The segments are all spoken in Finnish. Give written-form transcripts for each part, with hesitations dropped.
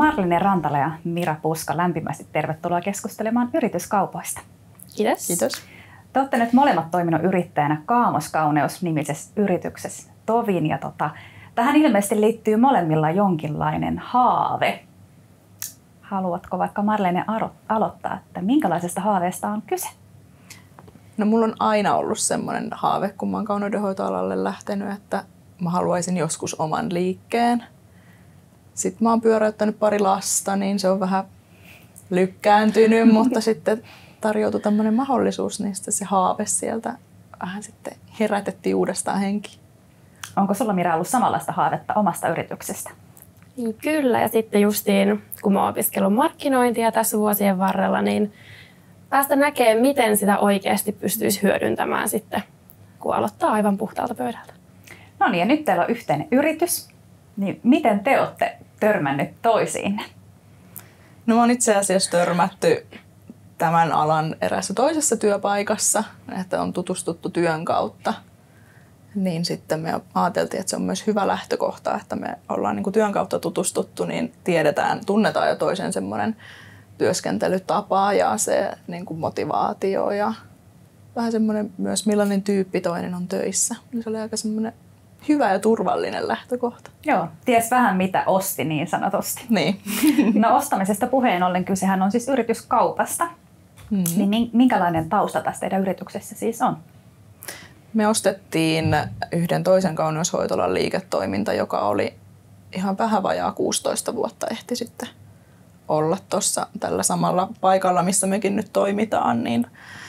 Marlene Rantala ja Mira Puska, lämpimästi tervetuloa keskustelemaan yrityskaupoista. Kiitos. Kiitos. Te olette nyt molemmat toiminut yrittäjänä Kaamos-Kauneus-nimisessä yrityksessä tovin. Ja tähän ilmeisesti liittyy molemmilla jonkinlainen haave. Haluatko vaikka Marlene aloittaa, että minkälaisesta haaveesta on kyse? No mulla on aina ollut semmoinen haave, kun mä oon kauneudenhoitoalalle lähtenyt, että mä haluaisin joskus oman liikkeen. Sitten mä oon pyöräyttänyt pari lasta, niin se on vähän lykkääntynyt, mutta sitten tarjoutui tämmöinen mahdollisuus, niin sitten se haave sieltä vähän sitten herätettiin uudestaan henki. Onko sulla, Mira, ollut samanlaista haavetta omasta yrityksestä? Kyllä, ja sitten justiin kun mä oon opiskellut markkinointia tässä vuosien varrella, niin päästä näkemään, miten sitä oikeasti pystyisi hyödyntämään sitten, kun aloittaa aivan puhtaalta pöydältä. No niin, ja nyt teillä on yhteinen yritys. Niin miten te olette törmännyt toisiinne? No mä oon itse asiassa törmätty tämän alan erässä toisessa työpaikassa, että on tutustuttu työn kautta. Niin sitten me ajateltiin, että se on myös hyvä lähtökohta, että me ollaan niin kuin työn kautta tutustuttu, niin tunnetaan jo toisen semmoinen työskentelytapa ja se niin kuin motivaatio ja vähän semmoinen myös millainen tyyppi toinen on töissä. Se oli aika semmoinen hyvä ja turvallinen lähtökohta. Joo, ties vähän mitä osti niin sanotusti. Niin. No ostamisesta puheen ollen kysehän on siis yrityskaupasta. Niin minkälainen tausta tässä teidän yrityksessä siis on? Me ostettiin yhden toisen kauneushoitolan liiketoiminta, joka oli ihan vähän vajaa 16 vuotta ehti sitten olla tuossa tällä samalla paikalla, missä mekin nyt toimitaan, niin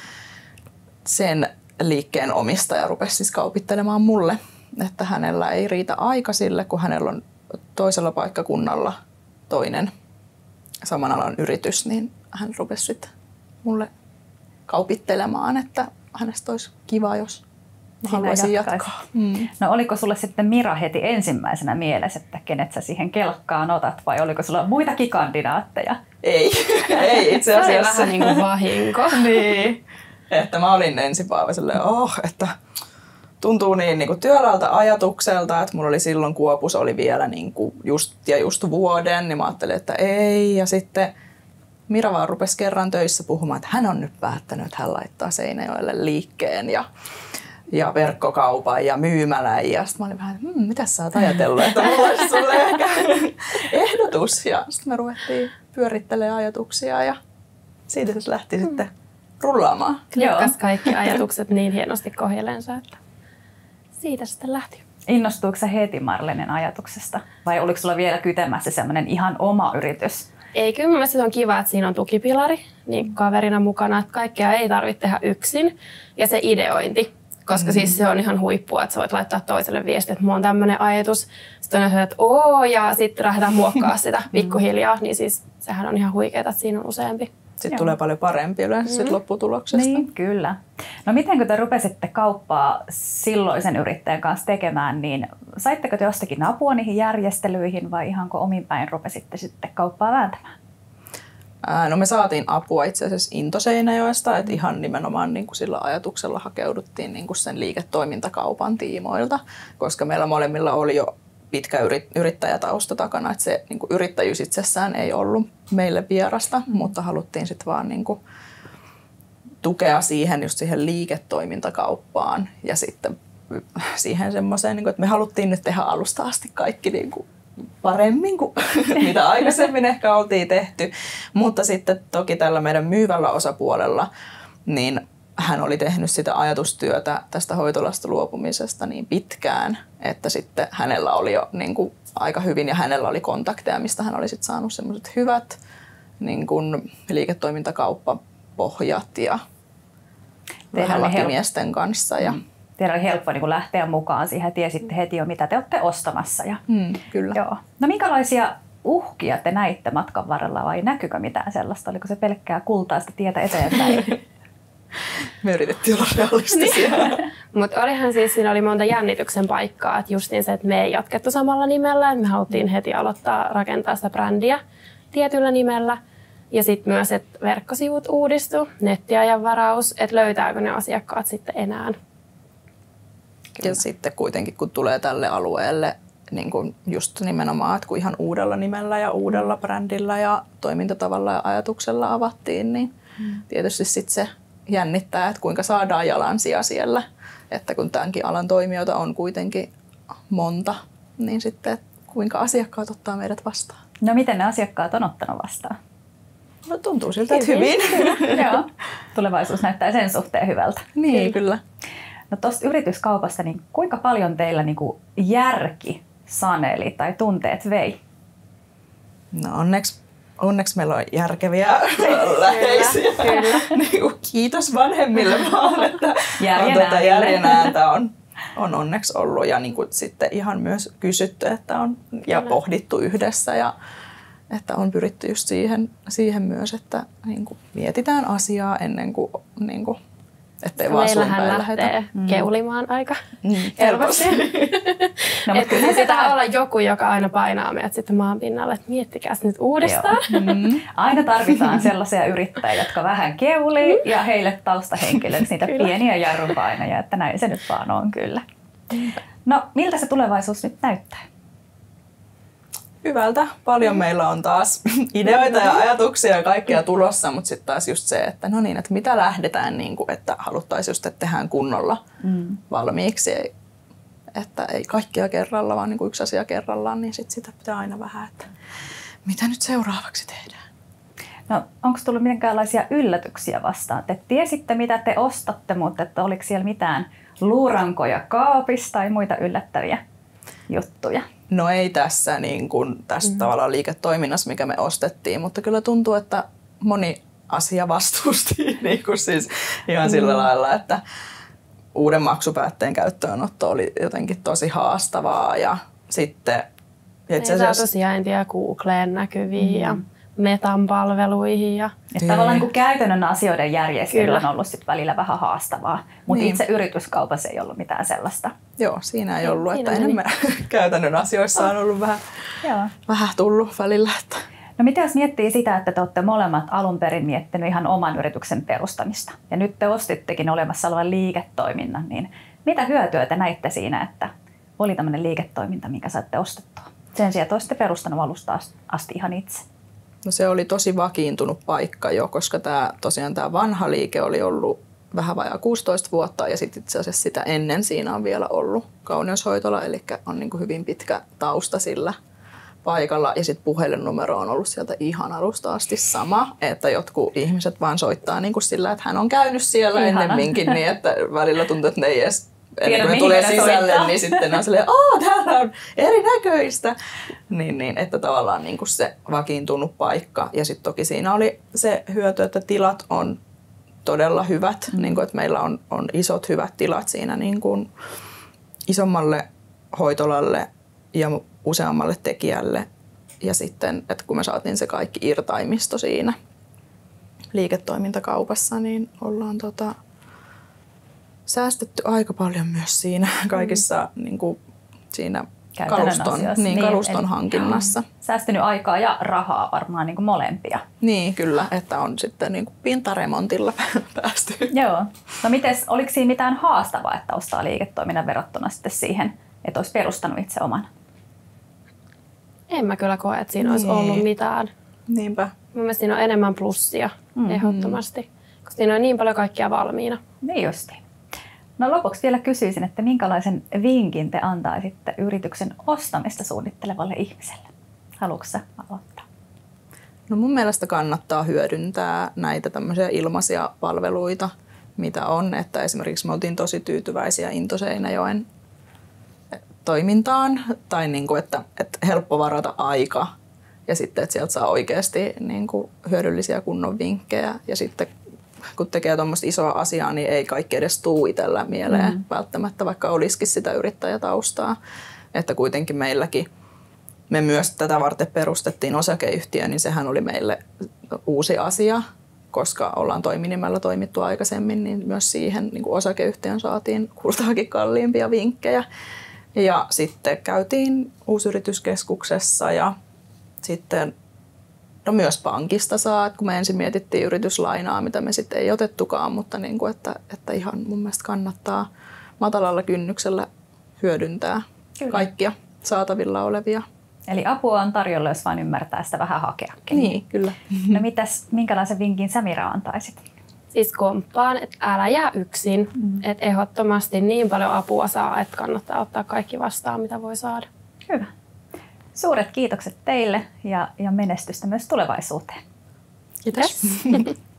sen liikkeen omistaja rupesi siis kaupittelemaan mulle, että hänellä ei riitä aika sille, kun hänellä on toisella paikkakunnalla toinen saman alan yritys, niin hän rupesi sitten mulle kaupittelemaan, että hänestä olisi kiva, jos haluaisin jatkaa. No oliko sulle sitten, Mira, heti ensimmäisenä mielessä, että kenet sä siihen kelkkaan otat, vai oliko sulla muitakin kandidaatteja? Ei itse asiassa. Se oli vähän niin kuin vahinko. Niin. Että mä olin ensin vaan silleen, että tuntuu niin kuin työlältä ajatukselta, että mulla oli silloin Kuopus oli vielä niin kuin just vuoden, niin mä ajattelin, että ei. Ja sitten Mira vaan rupesi kerran töissä puhumaan, että hän on nyt päättänyt, että hän laittaa Seinäjoelle liikkeen ja verkkokaupan ja myymälän. Ja sitten mä olin vähän, että mitä sä oot ajatellut, että mulla olisi sulle ehkä ehdotus. Ja sitten me ruvettiin pyörittelemään ajatuksia ja siitä se lähti sitten rullaamaan. Klikkas kaikki ajatukset niin hienosti kohdalleensa, että siitä sitten lähti. Innostuuko sä heti Marlenen ajatuksesta? Vai oliko sulla vielä kytemässä semmoinen ihan oma yritys? Ei, kyllä mielestäni se on kiva, että siinä on tukipilari niin kaverina mukana, että kaikkea ei tarvitse tehdä yksin. Ja se ideointi, koska siis se on ihan huippua, että sä voit laittaa toiselle viestiä, että mulla on tämmöinen ajatus. Sitten on että ja sitten lähdetään muokkaamaan sitä pikkuhiljaa, niin siis sehän on ihan huikeaa, että siinä on useampi. Sitten tulee paljon parempi yleensä sit lopputuloksesta. Niin, kyllä. No miten kun te rupesitte kauppaa silloisen yrittäjän kanssa tekemään, niin saitteko te jostakin apua niihin järjestelyihin vai ihanko omin päin rupesitte sitten kauppaa vääntämään? No me saatiin apua itse asiassa Into-Seinäjoesta, että ihan nimenomaan niin kuin sillä ajatuksella hakeuduttiin niin kuin sen liiketoimintakaupan tiimoilta, koska meillä molemmilla oli jo pitkä yrittäjätausta takana, että se niin kuin yrittäjyys itsessään ei ollut meille vierasta, mutta haluttiin sitten vaan niin kuin tukea just siihen liiketoimintakauppaan ja sitten siihen semmoiseen, niin kuin, että me haluttiin nyt tehdä alusta asti kaikki niin kuin paremmin kuin mitä aikaisemmin ehkä oltiin tehty, mutta sitten toki tällä meidän myyvällä osapuolella, niin hän oli tehnyt sitä ajatustyötä tästä hoitolasta luopumisesta niin pitkään, että sitten hänellä oli jo niin kuin aika hyvin ja hänellä oli kontakteja, mistä hän oli sitten saanut semmoiset hyvät niin kuin liiketoimintakauppapohjat ja vähän lakimiesten kanssa. Ja teillä oli helppo niin kuin lähteä mukaan siihen, tiesitte heti jo mitä te olette ostamassa. Ja kyllä. Joo. No minkälaisia uhkia te näitte matkan varrella vai näkyykö mitään sellaista? Oliko se pelkkää kultaista tietä eteenpäin? Me yritettiin olla realistisia. Mutta olihan siis, siinä oli monta jännityksen paikkaa, että justiin se, että me ei jatkettu samalla nimellä, me haluttiin heti aloittaa rakentaa sitä brändiä tietyllä nimellä. Ja sitten myös, että verkkosivut uudistu, nettiajanvaraus, että löytääkö ne asiakkaat sitten enää. Ja sitten kuitenkin, kun tulee tälle alueelle niin kuin just nimenomaan, että kun ihan uudella nimellä ja uudella brändillä ja toimintatavalla ja ajatuksella avattiin, niin tietysti sit se jännittää, että kuinka saadaan jalansija siellä. Että kun tämänkin alan toimijoita on kuitenkin monta, niin sitten kuinka asiakkaat ottaa meidät vastaan. No miten ne asiakkaat on ottanut vastaan? No tuntuu siltä, että hyvin. Joo. Tulevaisuus näyttää sen suhteen hyvältä. Niin, kyllä. No tuosta yrityskaupasta, niin kuinka paljon teillä niin kuin järki saneli tai tunteet vei? No onneksi meillä on järkeviä läheisiä. Kyllä. Kiitos vanhemmille vaan, että järjen ääntä on onneksi ollut ja niin kuin sitten ihan myös kysytty, että on ja pohdittu yhdessä ja että on pyritty just siihen myös, että niin kuin mietitään asiaa ennen kuin niin kuin, ettei vaan meillähän lähtee keulimaan aika helposti. No, mutta kyllä pitää olla joku, joka aina painaa meidät sitten maan pinnalle, että miettikää nyt uudestaan. Aina tarvitaan sellaisia yrittäjiä, jotka vähän keulii ja heille taustahenkilöiksi niitä pieniä jarrupainoja, että näin se nyt vaan on kyllä. No miltä se tulevaisuus nyt näyttää? Hyvältä. Paljon meillä on taas ideoita ja ajatuksia ja kaikkea tulossa, mutta sitten taas just se, että no niin, että mitä lähdetään, niin kuin, että haluttaisiin just, että tehdään kunnolla valmiiksi. Että ei kaikkia kerralla, vaan niin kuin yksi asia kerrallaan, niin sit sitä pitää aina vähän, että mitä nyt seuraavaksi tehdään. No onko tullut minkäänlaisia yllätyksiä vastaan? Te tiesitte, mitä te ostatte, mutta että oliko siellä mitään luurankoja kaapissa tai muita yllättäviä juttuja? No ei tässä, niin kuin, tässä tavallaan liiketoiminnassa, mikä me ostettiin, mutta kyllä tuntuu, että moni asia vastusti niin kuin siis ihan sillä lailla, että uuden maksupäätteen käyttöönotto oli jotenkin tosi haastavaa ja sitten itse asiassa sijaintia Googleen näkyviin ja Metan palveluihin. Ja tavallaan niin käytännön asioiden järjestely on ollut sit välillä vähän haastavaa, mutta itse yrityskaupassa ei ollut mitään sellaista. Joo, siinä ei ollut, että enemmän käytännön asioissa on ollut vähän tullut välillä. Että. No mitä jos miettii sitä, että te olette molemmat alun perin miettinyt ihan oman yrityksen perustamista ja nyt te ostittekin olemassa olevan liiketoiminnan, niin mitä hyötyä te näitte siinä, että oli tämmöinen liiketoiminta, minkä saitte ostettua? Sen sijaan, että olisitte perustanut alusta asti ihan itse. No se oli tosi vakiintunut paikka jo, koska tosiaan tämä vanha liike oli ollut vähän vajaa 16 vuotta ja sitten itse asiassa sitä ennen siinä on vielä ollut kauneushoitola, eli on niin kuin hyvin pitkä tausta sillä paikalla ja sitten puhelinnumero on ollut sieltä ihan alusta asti sama, että jotkut ihmiset vaan soittaa niin kuin sillä, että hän on käynyt siellä ennemminkin, niin että välillä tuntuu, että ne ei edes ennen kuin ne tulee sisälle, niin sitten on silleen, täällä on erinäköistä. Niin, että tavallaan niin kuin se vakiintunut paikka. Ja sitten toki siinä oli se hyöty, että tilat on todella hyvät. Niin kuin, että meillä on isot hyvät tilat siinä niin kuin isommalle hoitolalle ja useammalle tekijälle. Ja sitten, että kun me saatiin se kaikki irtaimisto siinä liiketoimintakaupassa, niin ollaan säästetty aika paljon myös siinä kaikissa niin kuin siinä kaluston hankinnassa. Säästynyt aikaa ja rahaa varmaan niin kuin molempia. Niin, kyllä, että on sitten niin kuin pintaremontilla päästy. Joo. No mites, oliko siinä mitään haastavaa, että ostaa liiketoiminnan verrattuna sitten siihen, että olisi perustanut itse oman? En mä kyllä koe, että siinä olisi ollut mitään. Niinpä. Mun mielestä siinä on enemmän plussia ehdottomasti, koska siinä on niin paljon kaikkia valmiina. Niin justiin. No lopuksi vielä kysyisin, että minkälaisen vinkin te antaisitte yrityksen ostamista suunnittelevalle ihmiselle? Haluatko sä aloittaa? No mun mielestä kannattaa hyödyntää näitä tämmöisiä ilmaisia palveluita, mitä on. Että esimerkiksi me oltiin tosi tyytyväisiä Into-Seinäjoen toimintaan, tai niin kuin, että helppo varata aika ja sitten, että sieltä saa oikeasti niin kuin hyödyllisiä kunnon vinkkejä ja sitten kun tekee tuommoista isoa asiaa, niin ei kaikki edes tuu itsellä mieleen välttämättä, vaikka olisikin sitä yrittäjätaustaa. Että kuitenkin meilläkin, me myös tätä varten perustettiin osakeyhtiö, niin sehän oli meille uusi asia, koska ollaan toiminimellä toimittu aikaisemmin, niin myös siihen niin kuin osakeyhtiön saatiin kultaakin kalliimpia vinkkejä. Ja sitten käytiin uusyrityskeskuksessa ja sitten myös pankista saa, kun me ensin mietittiin yrityslainaa, mitä me sitten ei otettukaan, mutta niin kuin, että ihan mun mielestä kannattaa matalalla kynnyksellä hyödyntää kaikkia saatavilla olevia. Eli apua on tarjolla, jos vain ymmärtää sitä vähän hakeakin. Niin, kyllä. No minkälaisen vinkin sä, Mira, antaisit? Siis komppaan, että älä jää yksin. Että ehdottomasti niin paljon apua saa, että kannattaa ottaa kaikki vastaan, mitä voi saada. Hyvä. Suuret kiitokset teille ja menestystä myös tulevaisuuteen. Kiitos. Yes.